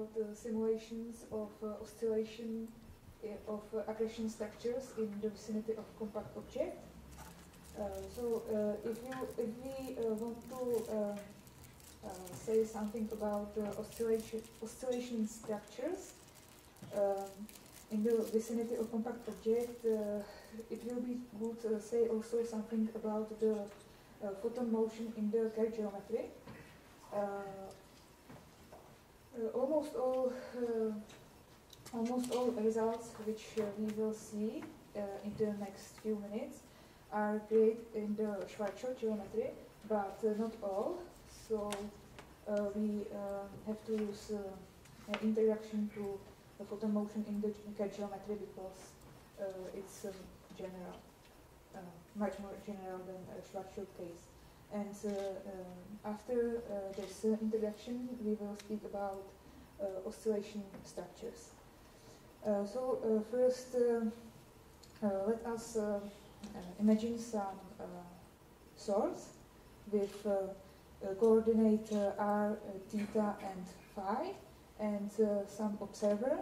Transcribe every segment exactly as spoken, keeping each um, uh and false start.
about uh, simulations of uh, oscillation uh, of uh, accretion structures in the vicinity of compact object. Uh, so uh, if you if we uh, want to uh, uh, say something about uh, oscillation oscillation structures um, in the vicinity of compact object, uh, it will be good to uh, say also something about the uh, photon motion in the Kerr geometry. Uh, uh, almost all uh, almost all results which uh, we will see uh, in the next few minutes are great in the Schwarzschild geometry, but uh, not all. So uh, we uh, have to use uh, an introduction to the photon motion in the Kerr geometry because uh, it's um, general, uh, much more general than a Schwarzschild case. And uh, uh, after uh, this uh, introduction, we will speak about uh, oscillation structures. Uh, so uh, first, uh, uh, let us uh, uh, imagine some uh, source with uh, uh, coordinate uh, r, uh, theta, and phi, and uh, some observer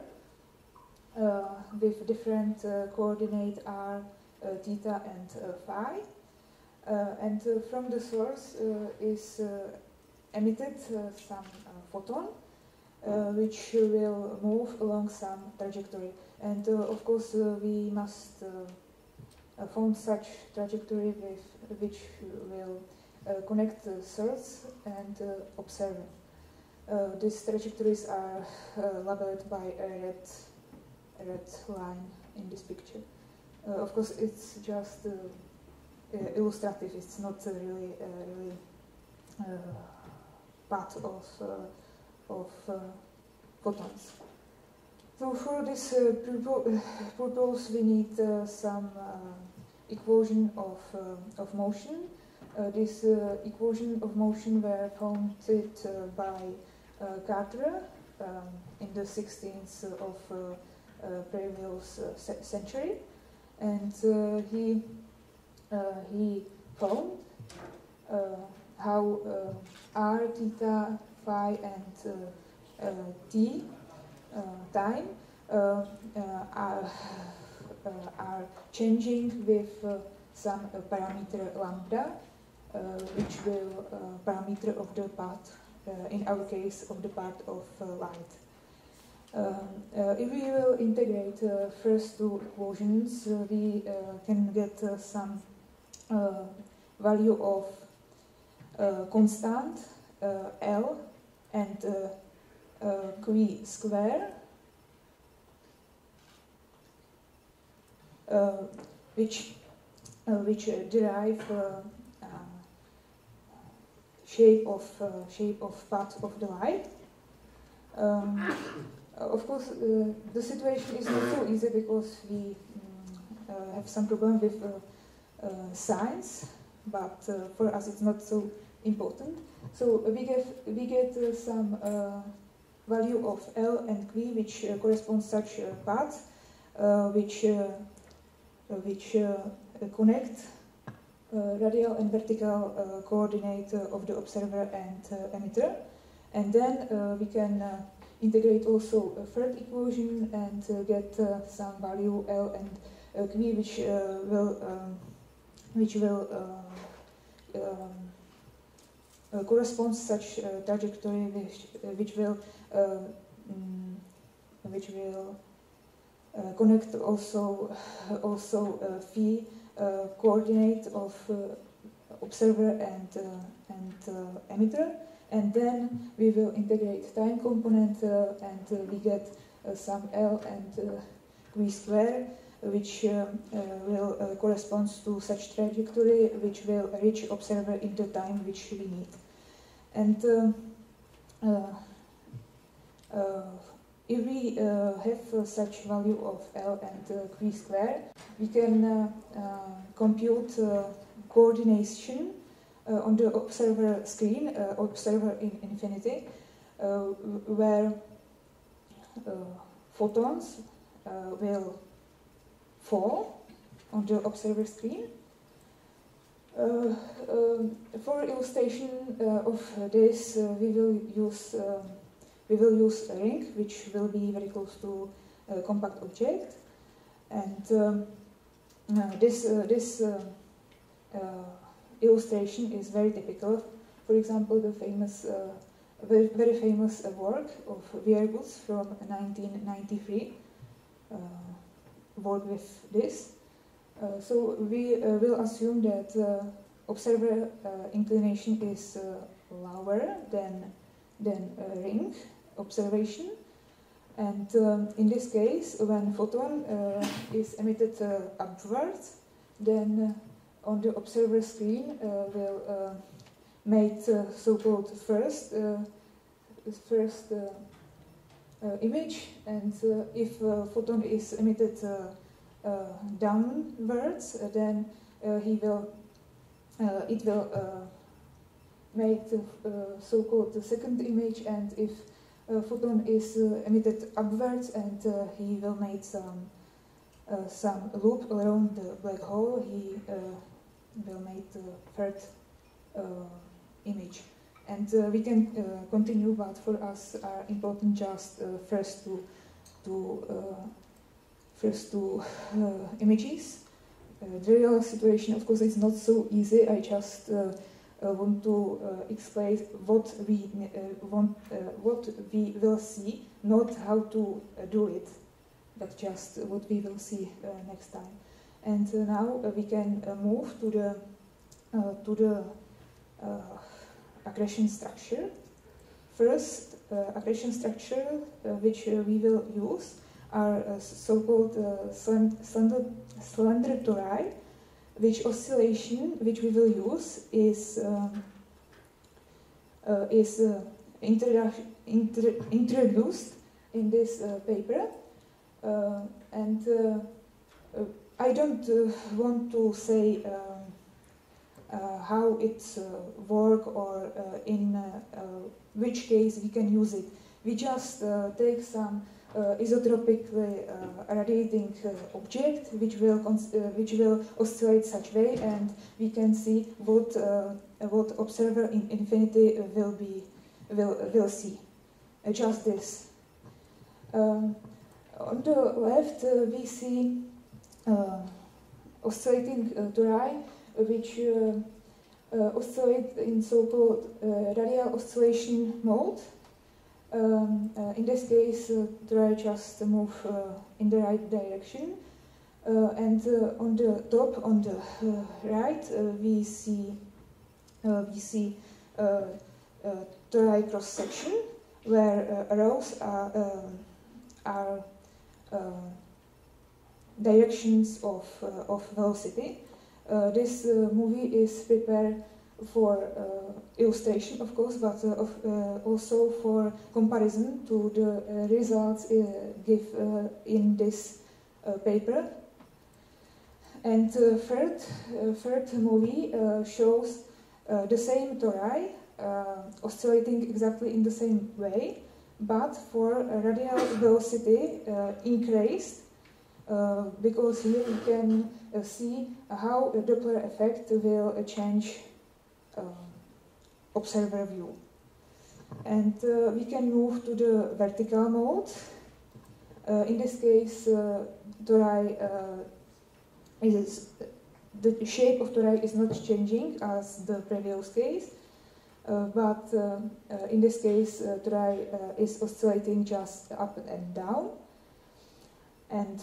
uh, with different uh, coordinate r, uh, theta, and uh, phi. Uh, and uh, from the source uh, is uh, emitted uh, some uh, photon uh, which will move along some trajectory. And uh, of course uh, we must uh, uh, find such trajectory with which will uh, connect the source and uh, observer. Uh, these trajectories are uh, labeled by a red, a red line in this picture. Uh, of course it's just uh, Uh, illustrative. It's not uh, really, uh, really uh, part of uh, of uh, photons. So for this uh, purpose, we need uh, some uh, equation of uh, of motion. Uh, this uh, equation of motion were founded uh, by uh, Carter um, in the sixteenth of uh, uh, previous uh, century, and uh, he. Uh, he found uh, how uh, r, theta, phi, and uh, uh, t uh, time uh, uh, are, uh, are changing with uh, some uh, parameter lambda, uh, which will uh, parameter of the path, uh, in our case, of the path of uh, light. Um, uh, if we will integrate uh, first two equations, uh, we uh, can get uh, some Uh, value of uh, constant uh, L and uh, uh, Q square, uh, which uh, which uh, derive uh, uh, shape of uh, shape of path of the light. Um, of course, uh, the situation is not so easy because we um, uh, have some problem with. Uh, Uh, signs, but uh, for us it's not so important. So uh, we get we get uh, some uh, value of L and Q, which uh, corresponds such a path, uh, which uh, which uh, connect uh, radial and vertical uh, coordinate uh, of the observer and uh, emitter, and then uh, we can uh, integrate also a third equation and uh, get uh, some value L and uh, Q, which uh, will um, which will uh, um, uh, correspond such uh, trajectory which, uh, which will uh, mm, which will uh, connect also also uh, phi uh, coordinate of uh, observer and uh, and uh, emitter, and then we will integrate time component uh, and uh, we get uh, some L and uh, Q square, which uh, uh, will uh, correspond to such trajectory which will reach observer in the time which we need. And uh, uh, uh, if we uh, have uh, such value of L and uh, Q square, we can uh, uh, compute uh, coordination uh, on the observer screen, uh, observer in infinity, uh, where uh, photons uh, will fall on the observer screen. Uh, uh, for illustration uh, of this, uh, we will use uh, we will use a ring, which will be very close to a compact object, and um, uh, this uh, this uh, uh, illustration is very typical. For example, the famous, uh, very, very famous uh, work of Vierbus from nineteen ninety-three uh, work with this. Uh, so we uh, will assume that uh, observer uh, inclination is uh, lower than than a ring observation, and um, in this case, when photon uh, is emitted uh, upwards, then uh, on the observer screen uh, will uh, make uh, so-called first uh, first uh, uh, image, and uh, if uh, photon is emitted uh, uh, downwards, uh, then uh, he will uh, it will uh, make the uh, so-called second image, and if uh, photon is uh, emitted upwards, and uh, he will make some uh, some loop around the black hole, he uh, will make the third uh, image. And uh, we can uh, continue, but for us are important just uh, first two, two, uh, first two uh, images. Uh, the real situation, of course, is not so easy. I just uh, uh, want to uh, explain what we uh, want, uh, what we will see, not how to uh, do it, but just what we will see uh, next time. And uh, now uh, we can uh, move to the uh, to the uh, accretion structure. First, uh, accretion structure uh, which uh, we will use are uh, so-called uh, slender, slender tori, which oscillation which we will use is um, uh, is uh, introdu intro introduced in this uh, paper, uh, and uh, uh, I don't uh, want to say um, uh, how it uh, work or uh, in uh, uh, which case we can use it. We just uh, take some uh, isotropically uh, radiating uh, object which will cons uh, which will oscillate such way, and we can see what uh, what observer in infinity will be will will see. Uh, just this. Um, on the left, uh, we see uh, oscillating uh, tori, which uh, uh, oscillate in so-called uh, radial oscillation mode. Um, uh, in this case, uh, tori just move uh, in the right direction, uh, and uh, on the top, on the uh, right, uh, we see uh, we see uh, uh, tori cross section, where uh, arrows are um, are uh, directions of uh, of velocity. Uh, this uh, movie is prepared for uh, illustration, of course, but uh, of, uh, also for comparison to the uh, results uh, give uh, in this uh, paper. And uh, third, uh, third movie uh, shows uh, the same tori uh, oscillating exactly in the same way, but for a radial velocity uh, increased, uh, because here we can uh, see how the Doppler effect will uh, change uh, observer view. And uh, we can move to the vertical mode. Uh, in this case, uh, tori uh, is the shape of tori is not changing as the previous case. Uh, but uh, uh, in this case, uh, tori uh, is oscillating just up and down. And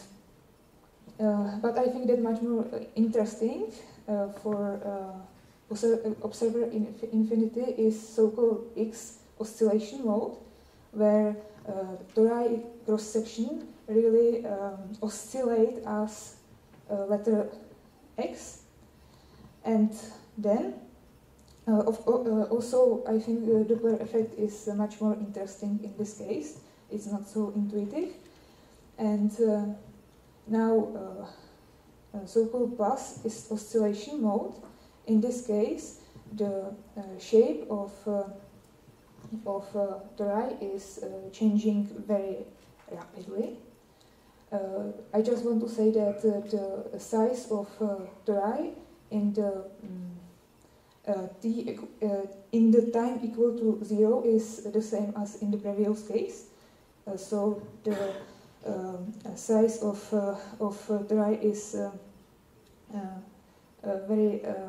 uh, but I think that much more interesting uh, for uh, observer in infinity is so-called X oscillation mode, where uh, tori cross section really um, oscillate as uh, letter X, and then. Uh, of, uh, also, I think the Doppler effect is uh, much more interesting in this case. It's not so intuitive. And uh, now, uh, uh, so-called bus is oscillation mode. In this case, the uh, shape of uh, of uh, tori is uh, changing very rapidly. Uh, I just want to say that uh, the size of uh, tori in the um, uh, t uh, in the time equal to zero is the same as in the previous case. Uh, so the um, size of uh, of uh, the eye is uh, uh, uh, very uh,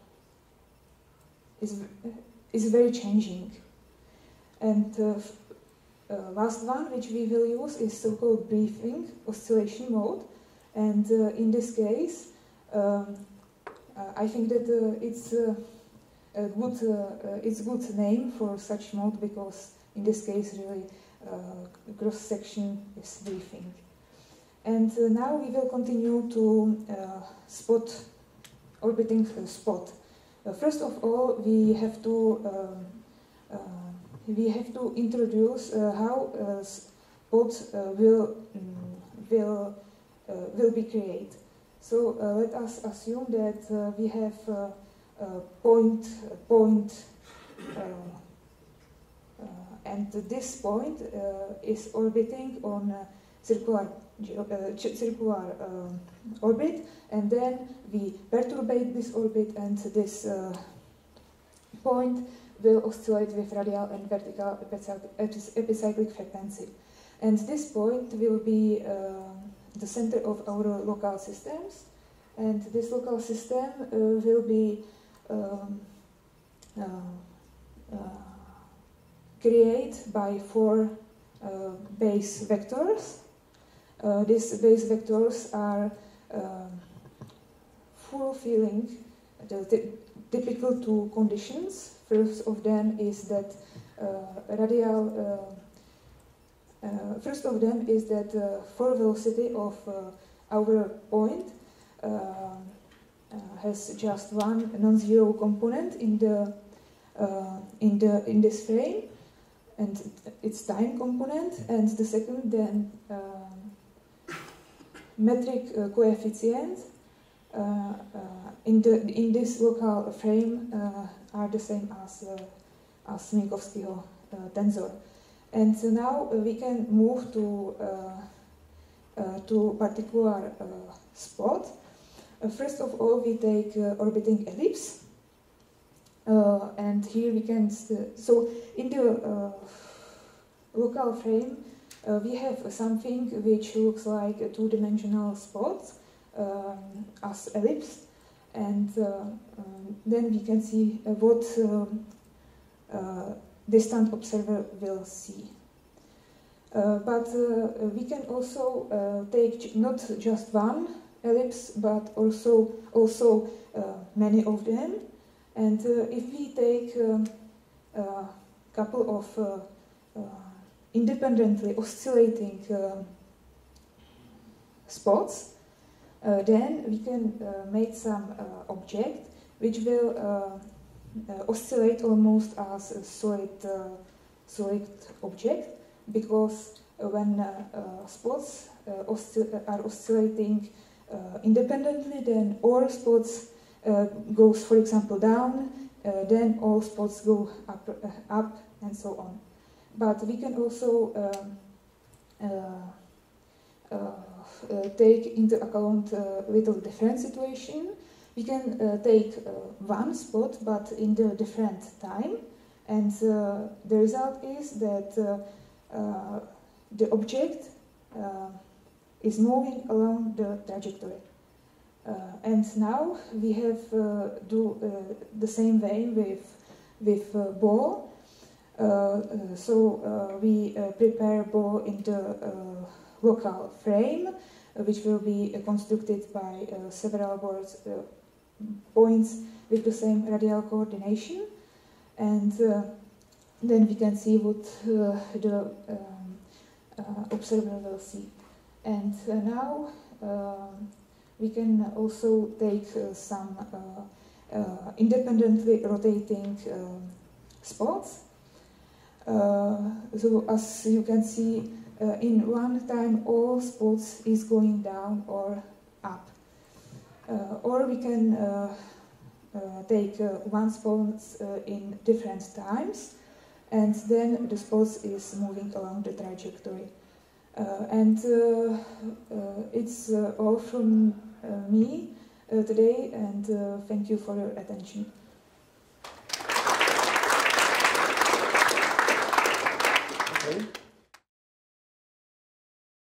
is is very changing. And uh, uh, last one which we will use is so-called briefing oscillation mode. And uh, in this case, um, uh, I think that uh, it's uh, a good uh, uh, it's good name for such mode, because in this case really uh, cross section is briefing. And uh, now we will continue to uh, spot orbiting uh, spot. Uh, first of all, we have to um, uh, we have to introduce uh, how uh, spot uh, will um, will uh, will be created. So uh, let us assume that uh, we have uh, a point a point uh, uh, and this point uh, is orbiting on a circular uh, circular um, orbit, and then we perturbate this orbit, and this uh, point will oscillate with radial and vertical epicyclic frequency. And this point will be uh, the center of our local systems, and this local system uh, will be um, uh, uh, created by four uh, base vectors. Uh, these base vectors are um, fulfilling the typical two conditions. First of them is that uh, radial. Uh, uh, first of them is that uh, for velocity of uh, our point uh, uh, has just one non-zero component in the uh, in the in this frame, and its time component, and the second then uh, metric uh, coefficient uh, uh, in the in this local frame uh, are the same as uh, as Minkowski's uh, tensor. And so now uh, we can move to uh, uh, to particular uh, spot. Uh, first of all, we take uh, orbiting ellipse, uh, and here we can st so in the uh, local frame uh, we have something which looks like a two-dimensional spot um, as ellipse. And uh, um, then we can see uh, what um, uh, distant observer will see. Uh, but uh, we can also uh, take not just one ellipse, but also also uh, many of them. And uh, if we take um, a couple of uh, uh, independently oscillating uh, spots, Uh, then we can uh, make some uh, object which will uh, uh, oscillate almost as a solid, uh, solid object, because uh, when uh, uh, spots uh, oscill are oscillating uh, independently, then all spots uh, goes, for example, down, uh, then all spots go up, uh, up, and so on. But we can also um, uh, uh, Uh, take into account a uh, little different situation. We can uh, take uh, one spot, but in the different time, and uh, the result is that uh, uh, the object uh, is moving along the trajectory. Uh, and now we have uh, do uh, the same way with with uh, ball. Uh, uh, so uh, we uh, prepare ball in the uh, local frame, uh, which will be uh, constructed by uh, several boards, uh, points with the same radial coordination, and uh, then we can see what uh, the um, uh, observer will see. And uh, now um, we can also take uh, some uh, uh, independently rotating um, spots. Uh, so as you can see, Uh, in one time all spots is going down or up. Uh, or we can uh, uh, take uh, one spot uh, in different times, and then the spots is moving along the trajectory. Uh, and uh, uh, it's uh, all from uh, me uh, today, and uh, thank you for your attention. Okay.